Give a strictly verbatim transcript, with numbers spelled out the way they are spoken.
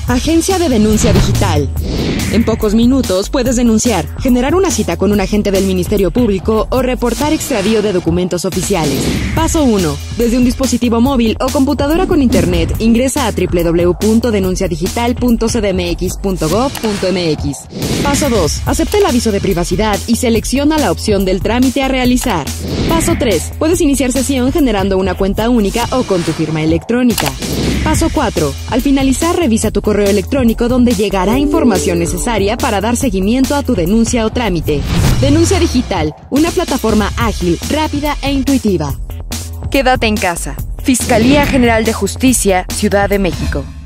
Agencia de Denuncia Digital. En pocos minutos puedes denunciar, generar una cita con un agente del Ministerio Público o reportar extravío de documentos oficiales. Paso uno. Desde un dispositivo móvil o computadora con internet, ingresa a doble u doble u doble u punto denuncia digital punto c d m x punto gov punto m x. Paso dos. Acepta el aviso de privacidad y selecciona la opción del trámite a realizar. Paso tres. Puedes iniciar sesión generando una cuenta única o con tu firma electrónica. Paso cuatro. Al finalizar, revisa tu correo electrónico donde llegará información necesaria para dar seguimiento a tu denuncia o trámite. Denuncia Digital, una plataforma ágil, rápida e intuitiva. Quédate en casa. Fiscalía General de Justicia, Ciudad de México.